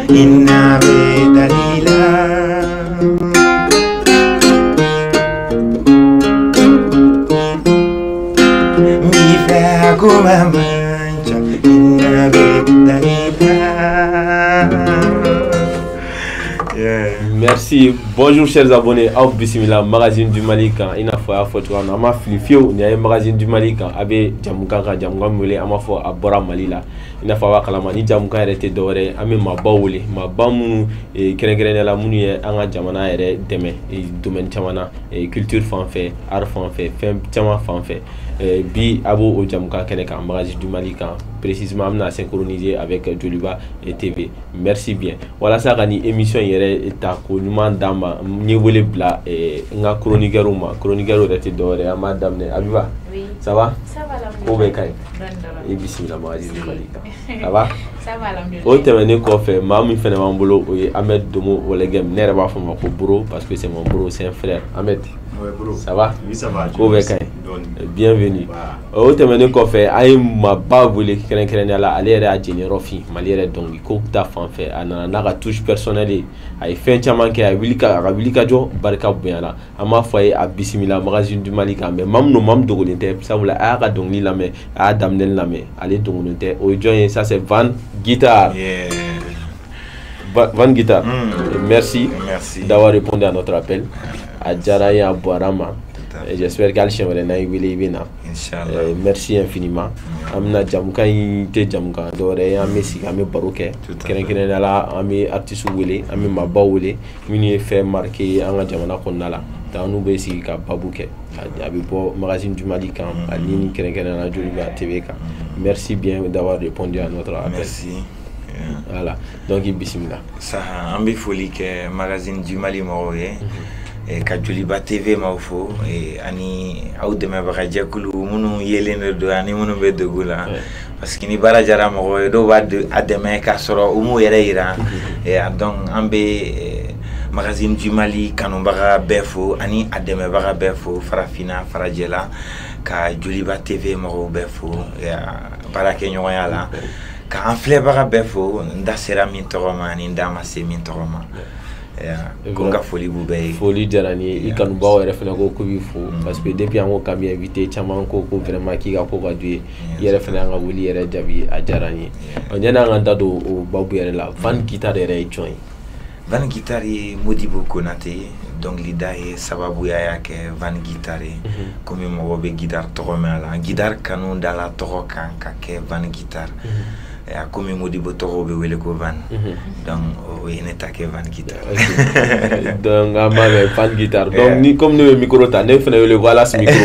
inna be dalila mi fa kuma mancha inna be dalila. Merci. Bonjour chers abonnés. Au Bismillah, magazine du Mali quand il a fait à photo on a ma flifio, il y a un magazine du Mali quand abe jamuka mole ama fo abora Mali la. Il a fait à kalama ni jamuka était doré ame ma bawole ma bamu et kene la munu ye anga jamana ere deme et domaine chamana et culture fanfait, art fanfait, femme chama fanfait. Bi abo o jamuka kene kan magazine du Mali quand précisément amna synchronisé avec Joliba et TV. Merci bien. Voilà ça gani émission yere ta ko nyuma dama ni wele bla nga chroniqueur était doré ama damne Abiba. Oui. Ça va? Ça va la Ko kay. Et bismillah magazine du Mali quand. Ça va? Ça va la O temene ko fait mamu fene mambolo o Ahmed Domo wala gem nere ba fa mako bro parce que c'est mon bro, c'est un frère. Ahmed. Ouais, bro. Ça va? Oui, ça va. Bienvenue. Au temene ko fait ay ma ba wele keren ala ale a généraux fi maliere donc ko ta fan fait ana na touche personnelle ay fin chaman ke ay wilika jo barka buyala ama foye a bismillah magazine du Mali quand même mam dogolinte ça vula a donc ni lame a damnel lame ale dogolinte o joyen ça c'est Van Guitar. Yeah. Van Guitar. Merci d'avoir répondu à notre appel. Adjara ya Boarama. J'espère qu'Alchemre n'a eu bina. Inch'Allah. Merci infiniment. Amna jamuka te jamuka dore ame sika ame baroke. Keren ala ame artiste wele ame maba wele mini fait marquer anga jamana konnala. Tanu be sika babuke. Abi bo magazine du Mali quand aline keren ala Joliba TV ka. Merci bien d'avoir répondu à notre appel. Merci. Voilà. Donc bismillah. Ça ambi folie que magazine du Mali moye. E ka Joliba TV mawfo e ani awdeme baka jakulu munu yelene do ani munu be dogula parce que ni bara jara mo do wad ademe ka soro umu yere ira e donc ambe magazine du Mali kanu baka befo ani ademe baka befo farafina farajela ka Joliba TV mo befo ya barake nyoya la ka enfle baka befo ndasera min toroma ni ndama se min toroma. Konga folie boubé folie jarani ikanu bawo refena ko kubifu parce que depuis on ka bien invité chaman ko vraiment ki ga ko gadue yere fena nga wuli yere jabi a jarani on yana nganda do o babu yere la Van Guitar yere join Van Guitar Modibo Konate donc lida e sababu ya yake Van Guitar comme mo be guitar to la guitar kanu dala to kan ka ke Van Guitar a comme Modibo to be wele ko Van donc o ene take Van Guitar donc ama Van Guitar donc ni comme ne micro ta ne fene le voilà ce micro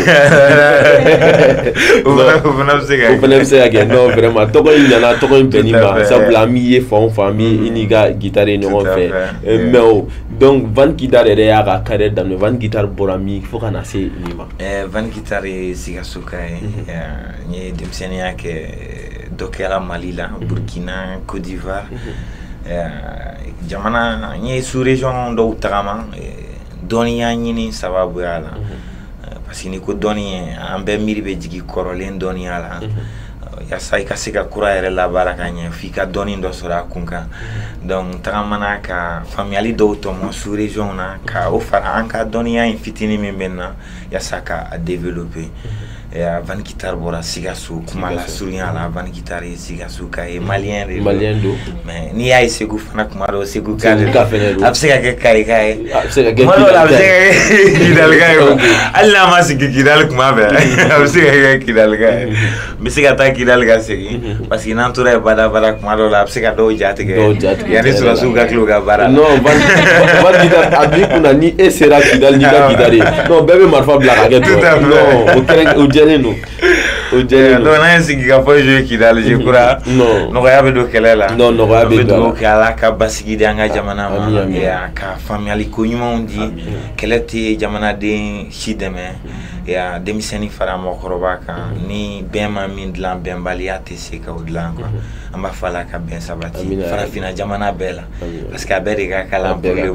vous se again non vraiment to ko nyana to ko benima ça blami fond famille iniga guitar no fait mais donc Van Guitar ere ya ka carrière dans le Van Guitar borami faut kana se nima Van Guitar sigasuka ni demsenia ke dokela Mali la Burkina Côte d'Ivoire jamana ni sous région do tagama doniya ni sababu yala parce que ni ko doni ambe miri be jigi korolen doniya la ya sai ka sika kura ere la baraka nya fika doni ndo sora kunka donc tagamana ka family do to mo sous région na ka ofara anka doniya infitini memena ya saka a développer Van Guitar bora sigasu kuma la surunya la Van Guitar sigasu ka e malien do mais ni ay segu fana kuma do segu ka absega ke kai absega kidal kai alla ma sigi kidal kuma be absega ke kidal kai misiga ta kidal ga segi parce que nantura bada kuma do la absega do jati ke yani sura suga kluga bara non Van Guitar abi kuna ni esera kidal ni ga kidare non bebe marfa blaga ke non o keren o no donc na sigi ka fo jouer kidal je kura no ya be do kelela non ya be do kala ka basigi de anga jamana ma ya ka family ko nyuma undi kelati jamana de shideme ya denmisɛnnin fara mɔgɔkɔrɔba kan ni bɛn ma min dilan bɛnbaliya tɛ se ka o dilan quoi an b'a fɔ Ala ka bɛn sabati farafinna jamana bɛɛ la parce que a bɛɛ de ka kalan problème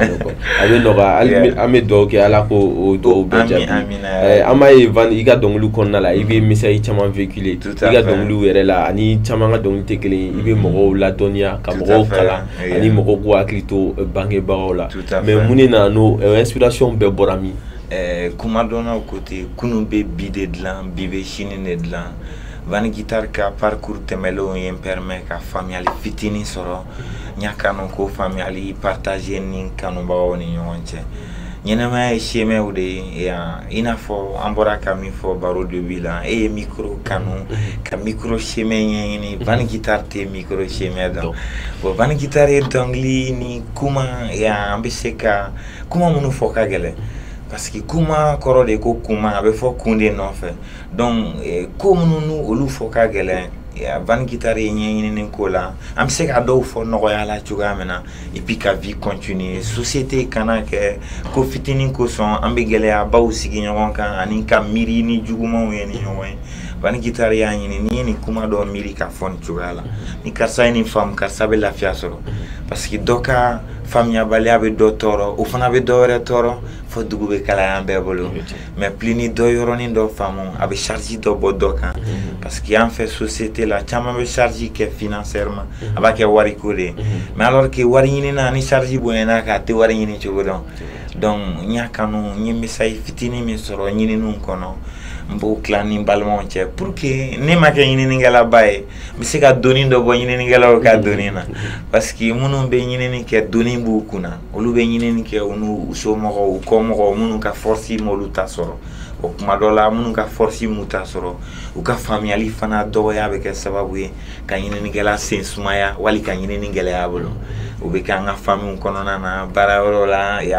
a bɛ nɔgɔya an bɛ dugawu kɛ Ala ko o dugawu bɛɛ jaabi an b'a ye Van i ka dɔnkiliw kɔnɔna la i bɛ message caman véhiculer i ka dɔnkiliw yɛrɛ la ani caman ka dɔnkili tɛ kelen i bɛ mɔgɔw ladɔnniya ka mɔgɔw kalan ani mɔgɔw k'u hakili to bangebagaw la mais mun de nana n'o inspiration bɛɛ bɔra min kuma dɔnnaw côté kunun bɛ bi de dilan bi bɛ sini de dilan Van Guitar ka parcours tɛmɛlenw ye n permet ka faamuyali fitinin sɔrɔ n y'a kanu ko faamuyali partager ni kanubagaw ni ɲɔgɔn cɛ ɲɛnɛmaya ye chemin de ye i n'a fɔ an bɔra ka min fɔ baro début la e ye micro kanu ka micro chemin ɲɛɲini Van Guitar tɛ micro chemin dɔn bon Van Guitar ye dɔnkili ni kuma an bɛ se ka kuma minnu fɔ ka gɛlɛn parce que kuma kɔrɔ de ko kuma a bɛ fɔ kun de nɔfɛ donc ko minnu olu fɔ ka gɛlɛn Van Guitar ye ɲɛɲinini ko la an bɛ se ka dɔw fɔ nɔgɔya la cogoya min na et puis ka vie continuer société kana kɛ ko fitinin kosɔn an bɛ gɛlɛyabaw sigi ɲɔgɔn kan ani ka miiri ni jugumanw ye ni ɲɔgɔn ye Van Guitar y'a ɲini n'i ye nin kuma dɔ miiri ka fɔ nin cogoya la ni karisa ye nin faamu karisa bɛ lafiya sɔrɔ parce que dɔ ka faamuyabaliya bɛ dɔ tɔɔrɔ o fana bɛ dɔ wɛrɛ tɔɔrɔ fo dugu bɛ kalaya an bɛɛ bolo mais plus ni dɔ yɔrɔnin dɔ faamu a bɛ charge dɔ bɔ dɔ kan parce que an fɛ société la caman bɛ charge kɛ financièrement a b'a kɛ wariko de ye mais alors que wari ɲini na ni charge bonyana k'a tɛ wari ɲini cogo dɔn donc n y'a kanu n ye message fitinin min sɔrɔ ɲininiw kɔnɔ n b'o tila ni n balimaw cɛ pour que ne ma kɛ ɲininikɛlaba ye n bɛ se ka dɔnni dɔ bɔ ɲininikɛlaw ka dɔnni na parce que minnu bɛ ɲinini kɛ dɔnni b'u kunna olu bɛ ɲinini kɛ u n'u somɔgɔw u kɔmɔgɔw minnu ka force m'olu ta sɔrɔ o kuma dɔ la minnu ka force m'u ta sɔrɔ u ka faamuyali fana dɔgɔya bɛ kɛ sababu ye ka ɲininikɛla sen sumaya wali ka ɲinini gɛlɛya bolo o bɛ kɛ an ka famille kɔnɔna na baara yɔrɔ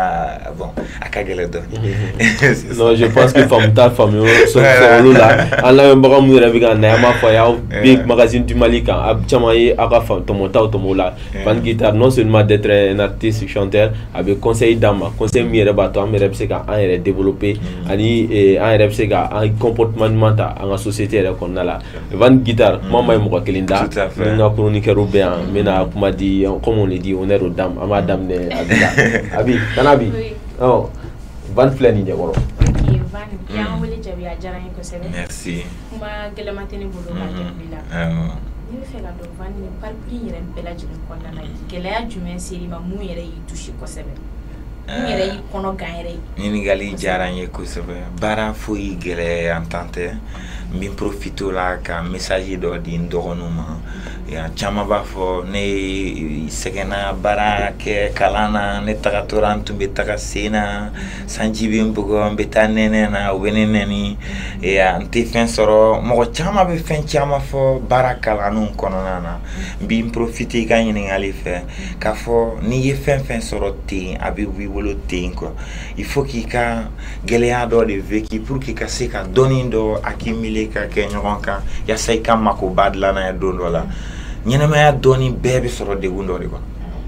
la bon a ka gɛlɛn dɔɔni non je pense que faamu t'a faamu sɔrɔ olu la an lamɛnbaga minnu yɛrɛ bɛ ka na an b'a fɔ a y'aw bɛ magazine du Mali kan a caman ye aw ka tɔmɔtaw tɔmɔ la Van Guitar non seulement d'être un artiste chanteur a bɛ conseil d'an ma conseil min yɛrɛ b'a to an yɛrɛ bɛ se ka an yɛrɛ développer ani an yɛrɛ bɛ se ka an comportement ɲuman ta an ka société yɛrɛ kɔnɔna la Van Guitar kuma ma ye mɔgɔ kelen da ni n ka chroniqueur bɛ yan n bɛna kuma di comme on le dit honneur aux dames an b'a daminɛ Abi la Abi kana Abi Van filɛ nin ɲɛkɔrɔ Van y'an wele jaabi a diyara n ye kosɛbɛ merci kuma gɛlɛma tɛ ne bolo ka jaabi la ne bɛ fɛ ka dɔn Van ni parcours yɛrɛ bɛɛ lajɛlen kɔnɔna na gɛlɛya jumɛn ser'i ma mun yɛrɛ y'i touché kosɛbɛ mun yɛrɛ y'i kɔnɔ gan yɛrɛ ye ɲininkali diyara n ye kosɛbɛ baara foyi gɛlɛya an tan tɛ n bɛ profite o la ka message dɔ di n dɔgɔninw ma caman b'a fɔ ne sɛgɛnna baara kɛ kalan na ne tagatɔra n tun bɛ taga sen na sanji bɛ n bugɔ n bɛ taa nɛnɛ na u bɛ ne nɛni n tɛ fɛn sɔrɔ mɔgɔ caman bɛ fɛn caman fɔ baara kalanniw kɔnɔna na n bɛ n profite i ka ɲininkali fɛ k'a fɔ n'i ye fɛn fɛn sɔrɔ ten a bɛ b'i bolo ten quoi il faut k'i ka gɛlɛya dɔ de vécu pour que ka se ka dɔnni dɔ accumuler ka kɛ ɲɔgɔn kan yaasa i ka makoba dilan n'a ye don dɔ la ɲɛnɛmaya dɔɔni bɛɛ bɛ sɔrɔ degun dɔ de kɔnɔ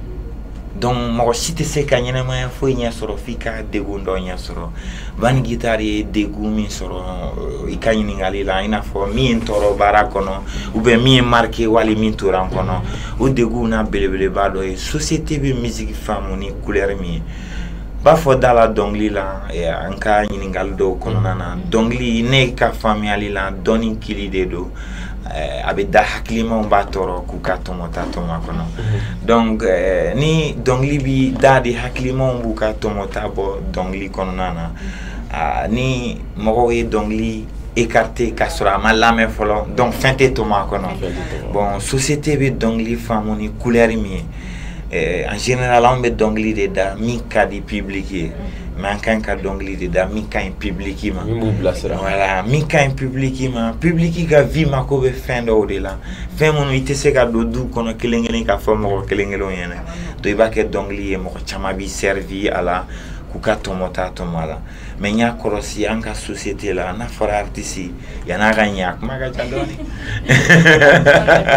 donc mɔgɔ si tɛ se ka ɲɛnɛmaya foyi ɲɛ sɔrɔ f'i ka degun dɔ ɲɛ sɔrɔ Van Guitar ye degun min sɔrɔ i ka ɲininkali la i n'a fɔ min ye n tɔɔrɔ baara kɔnɔ ou bien min ye marqué wali min tora n kɔnɔ o degun na belebeleba dɔ ye société bɛ musique faamu ni couleur min ye b'a fɔ da la dɔnkili la an ka ɲininkali dɔw kɔnɔna na dɔnkili ne ka faamuyali la dɔnni kili de don a bɛ da hakilimaw b'a tɔɔrɔ k'u ka tɔmɔta tɔmɔ kɔnɔ donc ni dɔnkili bi da di hakilimaw b'u ka tɔmɔta bɔ dɔnkili kɔnɔna na ni mɔgɔw ye dɔnkili écarté k'a sɔrɔ a ma lamɛn fɔlɔ donc fɛn tɛ tɔmɔ a kɔnɔ bon société bɛ dɔnkili faamu ni couleur min ye en général an bɛ dɔnkili de da min ka di public ye mais an kan ka dɔnkili de da min ka ɲi public ma voilà min ka ɲi public ma public ka vie mako bɛ fɛn dɔw de la fɛn minnu i tɛ se ka don du kɔnɔ kelen kelen k'a fɔ mɔgɔ kelen kelen ɲɛna donc i b'a kɛ dɔnkili ye mɔgɔ caman b'i servi a la k'u ka tɔmɔta tɔmɔ a la mais n y'a kɔlɔsi an ka société la n'a fɔra artiste yan'a ka ɲɛ a kuma ka ca dɔɔni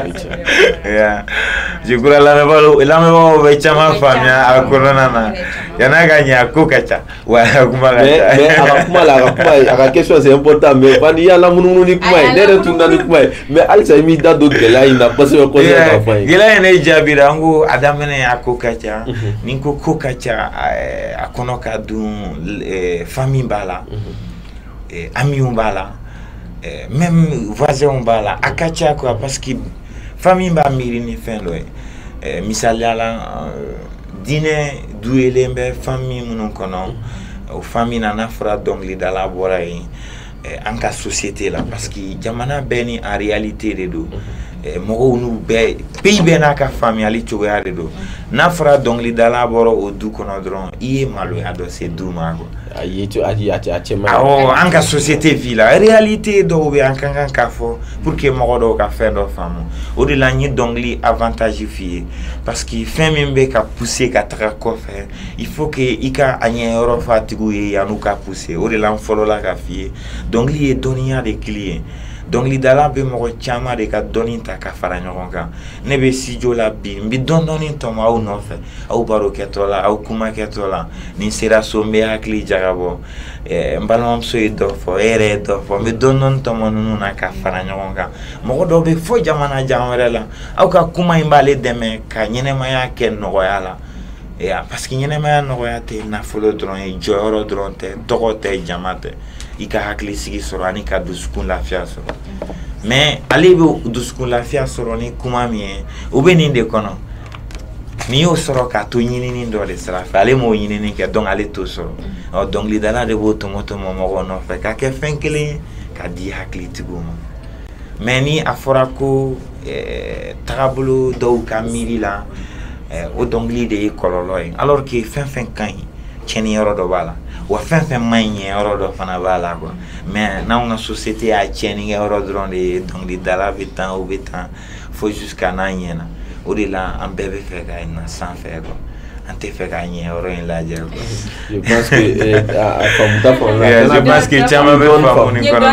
je crois lamɛnbagaw bɛ caman faamuya a kɔnɔna na yana gagné kokacha wa kuma mais la question c'est important mais quand il y a la mununi kuma ne retourna ni kuma mais alisa mi da do gela ina parce que cause ka fa gela ene jabira ngo adamene akokacha ninko kokacha akono ka dun famille bala ami bala même voisin bala akacha quoi parce que famille ba miri ni fin lo misali la dîner douelembe famille mon kono o famille na fera donc li dala boray en ka société là parce que jamana beni en réalité de do mo nu be pays bena ka famille ali to ya de do na fera donc li dala boro o du kono dron ié malo ya do c'est du mago ayi to adi ati ma en ka société vie la réalité do be en kan ka fo pour que mo do ka faire do femme o de la ni donc li avantage fi parce que fin membe ka pousser ka tra ko faire il faut que ika anye euro fatigu ye ya nu ka pousser o de la follow la ka fi donc li est donné à des clients donc li dala be mo chama de ka doni ta ka fara nyokonga ne be sijo la bi mbi doni to ma o no fe au baro ketola au kuma ketola ni sera sombe akli jarabo mbalom so do fo ere do fo mbi donon to mo nunu na ka fara nyokonga mo do be fo jamana jamare la au ka kuma imbale deme ka nyene maya ken no yala parce que nyene maya no yate na folo dron e joro dron te tokote jamate ika hakli sigi soro ani ka duskun lafia soro mais ale be duskun lafia soro ni kuma mi o be ni de kono ni o soro ka to nyini ni do de sra fa ale mo nyini ni ke donc ale to soro o donc li dala de bo to moto mo mo no fa ka ke fenkele ka di hakli tigumo mais ni afora ko tableau do ka miri la o donc li de kololo alors que fin kan cheni yoro do bala wa fin manye yoro do fana bala quoi mais na una société a cheni yoro drone de donc di dala bitan ou bitan faut jusqu'à na nyena o de la en bébé fait ga na sans faire quoi ante fait ga nye yoro in la je je pense que comme ta pour la je pense que chama be fa ni ko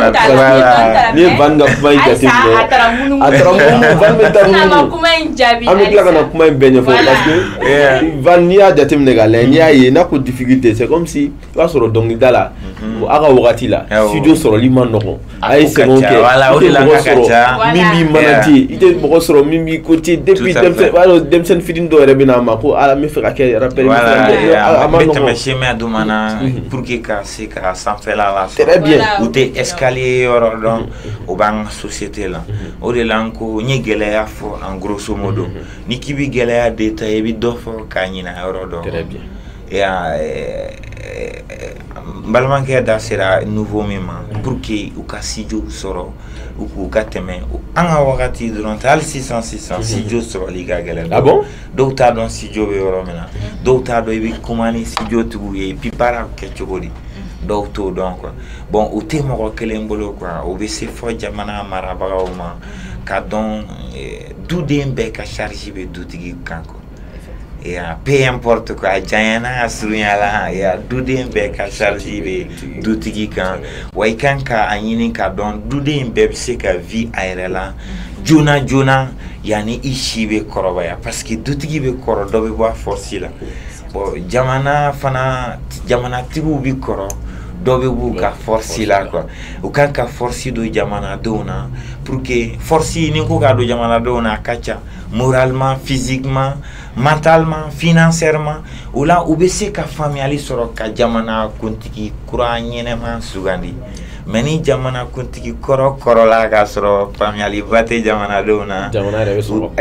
na ni banga kuma ita timbe atara munu van meta munu kuma injabi ami kla kana kuma benye fo parce que van ni a jatim ne gale ni aye na ko difficulté c'est comme si wa soro donc dala aga wakati la studio soro liman noko ay c'est bon que voilà o de la kacha mimi manati ite mo soro mimi côté depuis dem sen fidin do rebina ma ko ala mi fa ke rappel mais chemin dumana pour que ka c'est ka sans faire la très bien ou te escalier oro donc au bang société là o de la ko ni gelaya fo en grosso modo ni kibi gelaya détail bi do fo ka ni na oro do très bien balmanke da sera nouveau moment pour que ou ka sijo soro ou ka teme anga wakati durant al 600 sijo soro liga gele ah bon do ta don sijo be oro mena do ta do bi kumani sijo tugu ye pi para ke chogodi do to donc bon o te mo kele mbolo quoi o be se fo jamana maraba o ma ka don du dembe ka charge be du tigi kanko peu importe quoi jayana asrunyala ya duden be ka charge be dutigi kan way kan ka anyini ka don duden be se ka vie airela jona yani ishibe korobaya parce que dutigi be koro do be wa force la bon jamana tibu bi koro do be bu ka force la quoi o kan ka force do jamana dona pour que force ni ko ga do jamana dona kacha moralement physiquement mentalement financièrement ou là ou bese ka famille ali soro ka jamana kuntiki kura nyene man sugandi meni jamana kuntiki koro la ka soro famille ali bate jamana dona jamana be so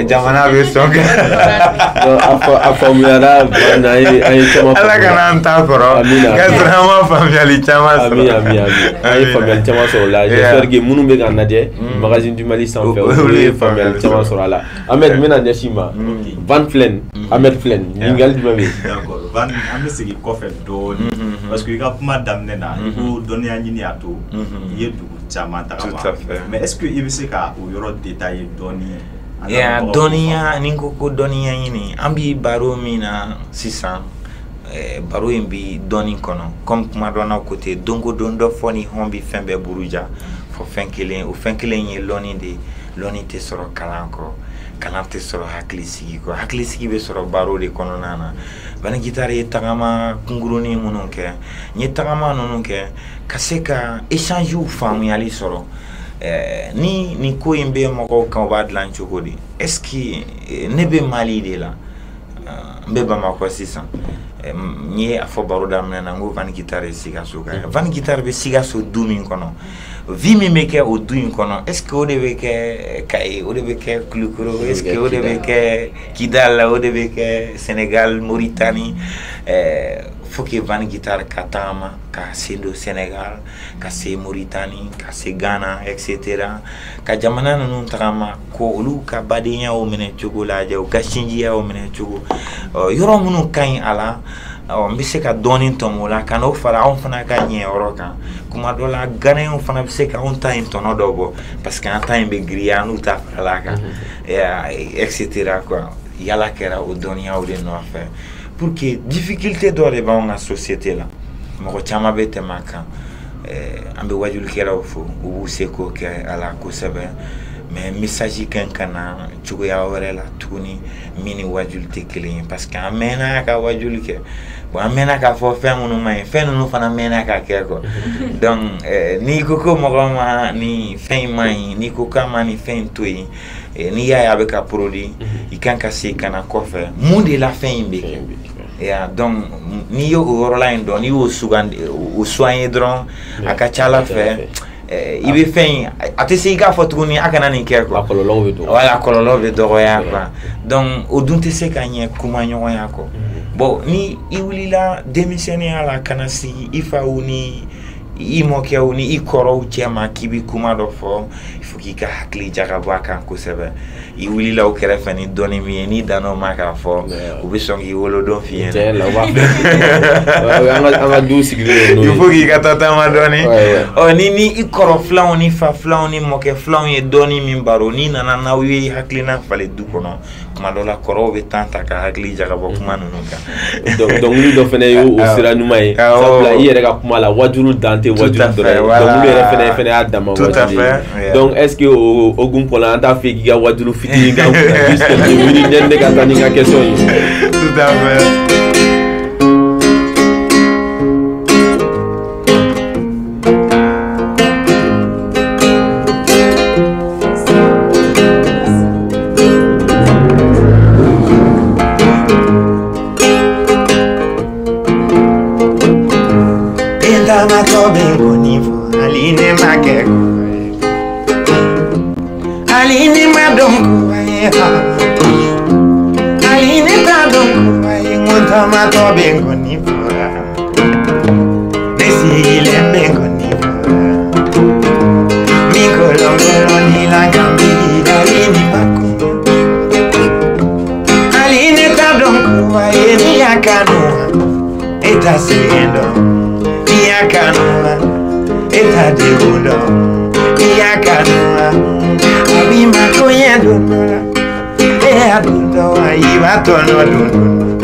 a famille la bana ay chama ala kana anta koro ka drama famille ali chama ami ay famille chama so la j'espère que munu be ganade magazine du Mali sans faire famille chama so la Ahmed mena nyashima Van Flen Ahmed Flen ningal di babe d'accord Van amne sigi kofel do parce que ga kuma damne na ko doni anyini ato yedu chama ta mais est-ce que ibise ka o yoro détailler doni donia ninko ko donia yini ambi baro mina 600 baro imbi doni kono comme kuma dona côté dongo dondo foni hombi fembe buruja fo fenkelen o fenkelen ye loni te soro kalanko kalan tɛ sɔrɔ hakili sigi kɔ hakili sigi bɛ sɔrɔ baro de kɔnɔna na Vani Guitar ye tagama kungurunin minnu kɛ n ye tagama ninnu kɛ ka se ka échange faamuyali sɔrɔ ni ko in bɛ mɔgɔw kan u b'a dilan cogo di est-ce que ne bɛ Mali de la n bɛ Bamakɔ sisan n ye a fɔ baro daminɛ na n ko Vani Guitar ye Sikaso ka Vani Guitar bɛ Sikaso du min kɔnɔ vie min bɛ kɛ o du in kɔnɔ est-ce que o de bɛ kɛ Kayi o de bɛ kɛ Kulukoro est-ce que o de bɛ kɛ Kidal o de bɛ kɛ Sénégal Mauritanie faut que Vani Guitar ka tagama ka se do Sénégal ka se Mauritanie ka se Ghana etc ka jamana ninnu tagama ko olu ka badenyaw minɛ cogo lajɛ u ka sinjiyaw minɛ cogo yɔrɔ minnu ka ɲi a la n bɛ se ka dɔɔnin tɔmɔ o la ka n'o fara anw fana ka ɲɛ yɔrɔ kan kuma dɔ la Ghanaiens fana bɛ se ka anw ta in tɔnɔ dɔ bɔ parce que an ta in bɛ giriya n'u ta farala kan etc quoi yala kɛra o dɔnniyaw de nɔfɛ pour que difficulté dɔ de b'anw ka société la mɔgɔ caman bɛ tɛmɛ a kan an bɛ wajulikɛlaw fo u b'u se k'o kɛ a la kosɛbɛ mais message kan ka na cogoya wɛrɛ la tuguni min ni wajuli tɛ kelen ye parce que an mɛnna ka wajuli kɛ bon an mɛnna k'a fɔ fɛn minnu ma ɲi fɛn ninnu fana mɛnna ka kɛ quoi donc n'i ko ko mɔgɔ ma ni fɛn in ma ɲi n'i ko k'a ma ni fɛn in to yen n'i y'a ye a bɛ ka produit i kan ka se ka na kɔfɛ mun de la fɛn in bɛ kɛ donc n'i y'o yɔrɔla in dɔn n'i y'o sugandi o soigner dɔrɔn a ka ca Ala fɛ i bɛ fɛn in a tɛ se i k'a fɔ tuguni a kana nin kɛ quoi kɔlɔlɔw bɛ dɔgɔya voilà kɔlɔlɔ bɛ dɔgɔya quoi donc o dun tɛ se ka ɲɛ kuma ɲɔgɔnya kɔ bon ni i wulila denmisɛnninya la ka na sigi i faw ni i mɔkɛw ni i kɔrɔw cɛ ma k'i bɛ kuma dɔ fɔ il faut k'i ka hakili jagabɔ a kan kosɛbɛ i wulila o kɛrɛfɛ ni dɔnni min ye n'i dann'o ma k'a fɔ u bɛ sɔn k'i wolodon f'i ɲɛna an ka du sigilen il faut k'i ka taama dɔɔni ni i kɔrɔ filanw ni fa filanw ni mɔkɛ filanw ye dɔɔni min baro n'i nana n'aw ye hakilina falen du kɔnɔ kuma dɔ la kɔrɔw bɛ temps ta ka hakili jagabɔ kuma ninnu kan dɔnkili dɔ fana ye o sira ɲuman ye sabula i yɛrɛ ka kuma la wajulu dan tɛ wajulu dɔrɔn ye dɔnkili yɛrɛ fana y'a dama wajulu ye donc est ce que o hokumu kɔnɔ an t'a fɛ k'i ka wajulu fitinin kan puisque nin wuli ne ka taa ni n ka question ye tout à fait Aline Makeko Aline Madonko Aline Tadonko Ngonta Matobengo Nifora Nesigile Bengo Nifora Mikolongolo Nilangambi Aline Mako Aline Tadonko Aline Yakanua Eta Sendo Yakanua Eta Digundo Yakanua Abima Koyedo Adundo Ibatono Dundo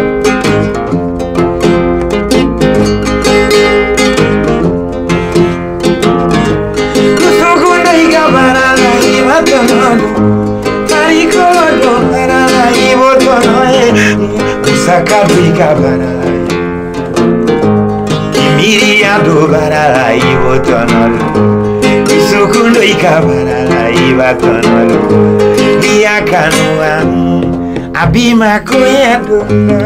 Kusukundo Igabara Ibatono Parikolo Barala Ibotono Kusakabu Igabara Miriado barala ibotonolo Isukundo ikabarala ibatonolo Diakanua Abima koyedo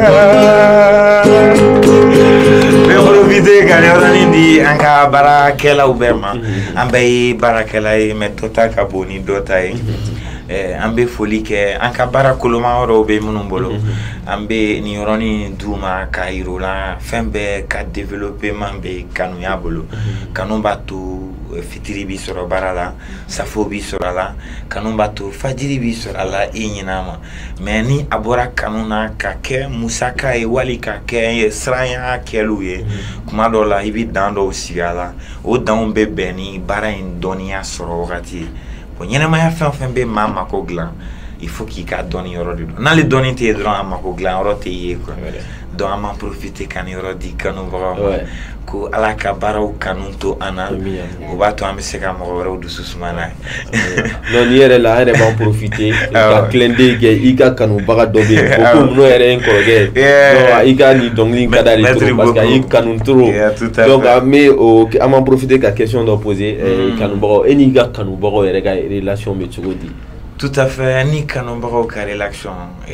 Profite kale orani di anka barakela ubema Ambe barakela metota kaboni dota an bɛ foli kɛ an ka baara koloma yɔrɔw bɛ minnu bolo an bɛ nin yɔrɔnin d'u ma k'a yir'u la fɛn bɛɛ ka développement bɛ kanuya bolo kanu b'a to fitiri bi sɔrɔ baara la safo bi sɔrɔ a la kanu b'a to fajiri bi sɔrɔ a la i ɲin'a ma mais ni a bɔra kanu na ka kɛ musaka ye wali ka kɛ siranya kɛliw ye kuma dɔw la i bɛ dan dɔw sigi a la o danw bɛ bɛn ni baara in dɔnniya sɔrɔ wagati ye bon ɲɛnɛmaya fɛn o fɛn bɛ maa mako dilan il faut qu'il ka dɔni yɔrɔ de don n'ale dɔni tɛ dɔrɔn a mako dilan yɔrɔ tɛ ye quoi donc an m'en profiter ka nin yɔrɔ di kanubagaw ma ko ala ka baaraw kanu to an na o b'a to an bɛ se ka mɔgɔ wɛrɛw dusu suma n'a ye non ni yɛrɛ la an yɛrɛ b'an profiter ka clin-d'œil kɛ i ka kanubaga dɔ bɛ yen ko komi n'o yɛrɛ ye n kɔrɔkɛ i ka nin dɔnkili ka d'ale trop parce que a y'i kanu trop donc an m'en profiter ka question dɔ poser kanubagaw e n'i ka kanubagaw yɛrɛ ka relation bɛ cogo di. Tout à fait, ni kanubagaw ka relation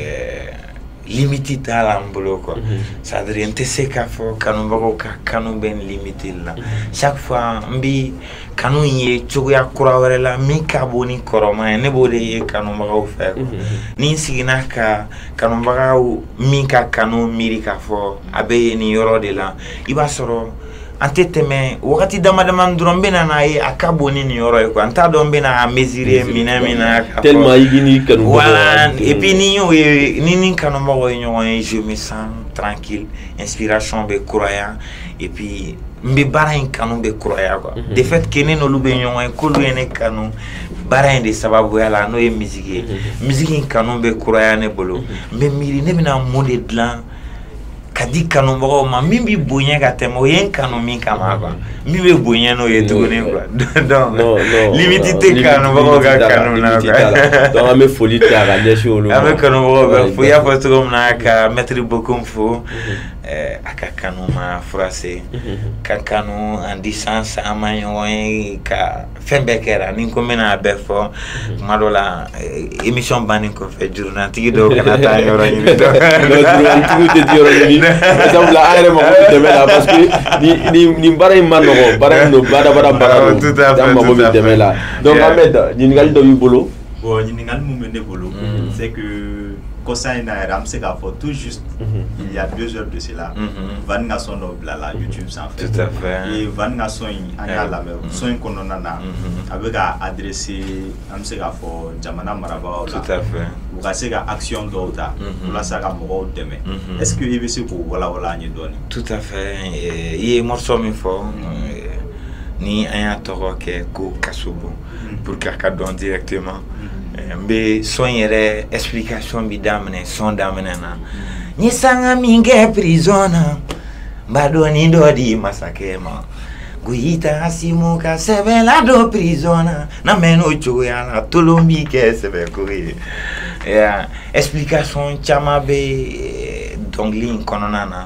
limite t'a la n bolo quoi. Ça veut dire n tɛ se k'a fɔ kanubagaw ka kanu bɛ n limite la chaque fois n bi kanu ye cogoya kura wɛrɛ la min ka bon ni kɔrɔma ye ne b'o de ye kanubagaw fɛ ni n sigina ka kanubagaw min ka kanu miiri k'a fɔ a bɛ nin yɔrɔ de la i b'a sɔrɔ an tɛ tɛmɛ wagati dama dama dɔrɔn n bɛna n'a ye a ka bon ni nin yɔrɔ ye quoi n t'a dɔn n bɛna a mesurer minɛ min na tellement i ni kanubagaw voilà et puis ni y'o ye ni ni kanubagaw ye ɲɔgɔn ye je me sens tranquille inspiration bɛ kuraya et puis n bɛ baara in kanu bɛ kuraya quoi de fait que ne n'olu bɛ ɲɔgɔn ye k'olu ye ne kanu baara in de sababuya la n'o ye musique ye musique in kanu bɛ kuraya ne bolo n bɛ miiri ne bɛna mun de dilan ka di kanubagaw ma min bɛ bonya ka tɛmɛ o ye n kanu min kama quoi min bɛ bonya n'o ye tuguni quoi donc limite tɛ kanubagaw ka kanu na quoi donc an bɛ foli ta ka ɲɛsin olu ma an bɛ kanubagaw bɛɛ fo i y'a fɔ cogo min na ka maître Bokom fo a ka kanu ma furase ka kanu en distance an ma ɲɔgɔn ye ka fɛn bɛɛ kɛra ni ko n bɛna a bɛɛ fɔ tuma dɔ la émission bannen kɔfɛ jurunatigi dɔw kana taa yɔrɔ ɲini jurunatigiw tɛ ti yɔrɔ ɲini sabula an yɛrɛ mago bɛ dɛmɛ la parce que nin baara in ma nɔgɔ baara in don badabada baara don an mago bɛ dɛmɛ la donc an bɛ ɲininkali dɔ b'i bolo. Bon ɲininkali mun bɛ ne bolo c'est que kosa in na yɛrɛ an bɛ se k'a fɔ tout juste il y a 2 heures de cela Van ka son dɔ bila la YouTube sanfɛ tout à fait et Van ka son in an y'a lamɛn son in kɔnɔna na a bɛ ka adresser an bɛ se k'a fɔ jamana marabagaw la tout à fait u ka se ka action dɔw ta walasa ka mɔgɔw dɛmɛ est-ce que i bɛ se k'o walawala an ye dɔɔni. tout à fait i ye morceau min fɔ ni an y'a tɔgɔ kɛ ko Kasobo pour que a ka dɔn directement n bɛ son yɛrɛ explication bi daminɛ son daminɛ na n ye sanga min kɛ prison na n b'a dɔn ni dɔ di masakɛ ma Goyita Asimu ka sɛbɛn ladon prison na n'a mɛn'o cogoya la tolon b'i kɛ sɛbɛko ye explication caman bɛ dɔnkili in kɔnɔna na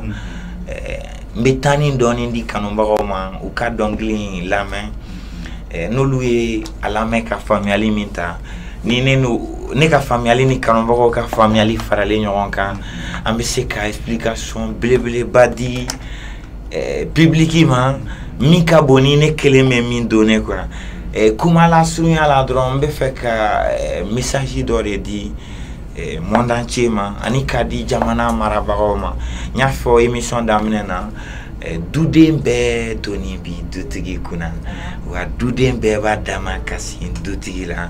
n bɛ taa ni dɔɔni di kanubagaw ma u ka dɔnkili in lamɛn n'olu ye a lamɛn ka faamuyali min ta ni ne ka faamuyali ni kanubagaw ka faamuyali faralen ɲɔgɔn kan an bɛ se ka explication belebeleba di public ma min ka bon ni ne kelen bɛ min donné quoi kuma la surunya la dɔrɔn n bɛ fɛ ka message dɔ de di monde entier ma ani ka di jamana marabagaw ma n y'a fɔ émission daminɛ na duden bɛɛ doni bi dutigi kunna wa duden bɛɛ b'a dama kasi dutigi la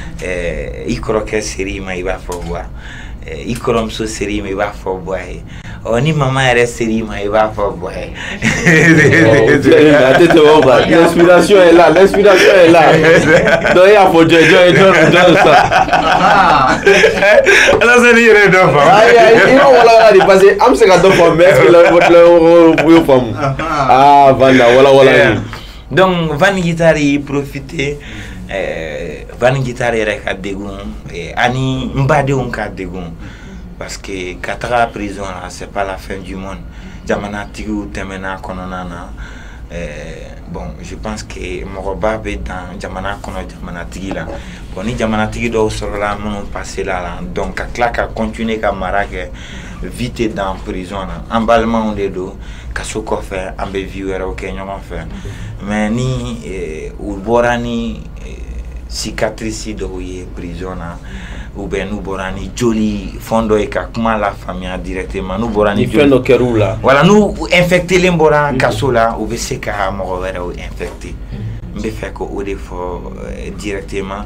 i kɔrɔkɛ seri ma i b'a fɔ wa i kɔrɔmuso seri ma i b'a fɔ bɔ a ye ni mama yɛrɛ seri ma i b'a fɔ bɔ a ye l'inspiration est là donc i y'a fɔ jɔn sa ala sani yɛrɛ dɔ fɔ i ma walawala de parce que an bɛ se ka dɔ fɔ mais est-ce que la y'o faamu Van na walawala donc Van Guitar yi profiter Van Guitar yɛrɛ ka degun ani n badenw ka degun parce que ka taga prison la c'est pas la fin du monde jamanatigiw tɛmɛna kɔnɔna na bon je pense que mɔgɔba bɛ dan jamana kɔnɔ jamanatigi la bon ni jamanatigi dɔw sɔrɔla minnu passera la donc ka tila ka continuer ka mara kɛ vite dans prison na an balimaw de don kaso kɔfɛ an bɛ vie wɛrɛw kɛ ɲɔgɔn fɛ mais ni u bɔra ni cicatrice dɔw ye prison na ou bien n'u bɔra ni joli fɛn dɔ ye ka kuma la faamuya directement n'u bɔra ni fɛn dɔ kɛr'u la voilà n'u infectelen bɔra kaso la u bɛ se ka mɔgɔ wɛrɛw infecter n bɛ fɛ ko o de fɔ directement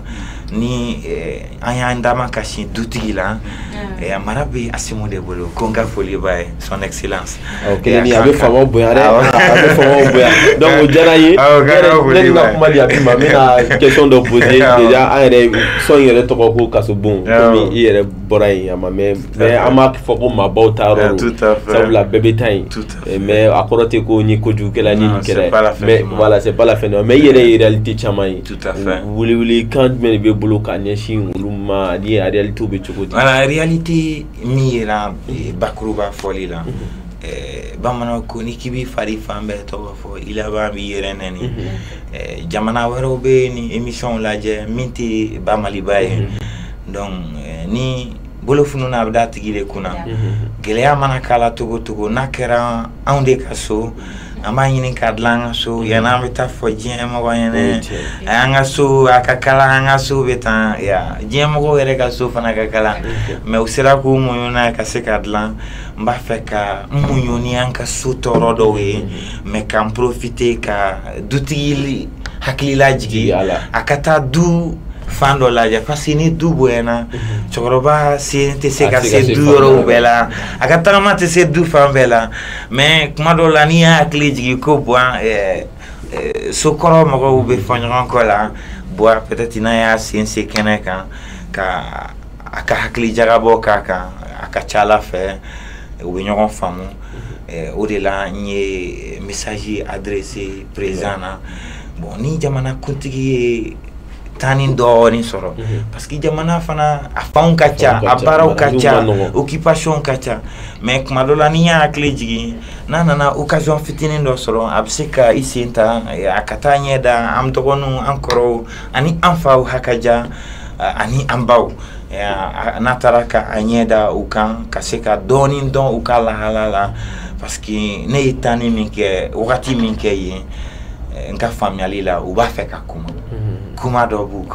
ni an y'an dama ka sin dutigi la mara bɛ Asimo de bolo ko n ka foli b'a ye son excellence kelen ni a bɛ fama bonya dɛ a bɛ fama bonya donc o diyara n ye ne ni ka kuma di a ma n bɛna question dɔ poser déjà an yɛrɛ sɔn yɛrɛ tɔgɔ ko Kasobon komi i yɛrɛ bɔra yen a ma mɛn mais an m'a fɔ ko maabaw ta yɔrɔ don sabula bɛɛ bɛ taa yen mais a kɔrɔ tɛ ko ni kojugukɛla ni nin kɛra mais voilà c'est pas la fin mais i yɛrɛ ye réalité caman ye wuli kan jumɛn de bɛ bolo ka ɲɛsin olu ma ni a réalité bɛ cogo di. voilà réalité min yera bakuruba fɔli la bamanan ko ni k'i b'i fari fan bɛɛ tɔgɔ fɔ i laban b'i yɛrɛ nɛni jamana wɛrɛw bɛ ni émission lajɛ min tɛ Bamaliba ye donc ni bolo fununa a bɛ da tigi de kunna gɛlɛya mana k'a la togo togo n'a kɛra anw de ka so an b'a ɲini ka dilan an ka so yan'an bɛ taa fɔ diɲɛ mɔgɔ ɲɛna an ka so a ka kalan an ka so bɛ tan diɲɛ mɔgɔw yɛrɛ ka so fana ka kalan mais u sera k'u muɲu n'a ka se ka dilan n b'a fɛ ka n muɲu ni an ka so tɔɔrɔ dɔw ye mais k'an profiter ka dutigi hakili lajigi a ka taa du fan dɔ lajɛ parce que ni du bonyana cɛkɔrɔba sen tɛ se ka se du yɔrɔw bɛɛ la a ka tagama tɛ se du fan bɛɛ la mais kuma dɔw la n'i y'a hakili jigin ko sokɔrɔ mɔgɔw bɛ fɔ ɲɔgɔn kɔ la peut-être n'a y'a sen se kɛnɛ kan ka a ka hakili jagabɔ k'a kan a ka ca Ala fɛ u bɛ ɲɔgɔn faamu o de la n ye message adressé président na bon ni jamana kuntigi ye tani dɔɔni sɔrɔ parce que jamana fana a fanw ka ca a baaraw ka ca occupation ka ca mais kuma dɔ la ni y'a hakili jigin n'a nana occasion fitinin dɔ sɔrɔ a bɛ se ka i sen ta a ka taa ɲɛ da an dɔgɔninw an kɔrɔw ani an faw hakaja ani an baw n'a taara ka a ɲɛ da u kan ka se ka dɔɔni dɔn u ka lahala la parce que ne ye tani min kɛ wagati min kɛ yen n ka faamuyali la u b'a fɛ ka kuma dɔ b'u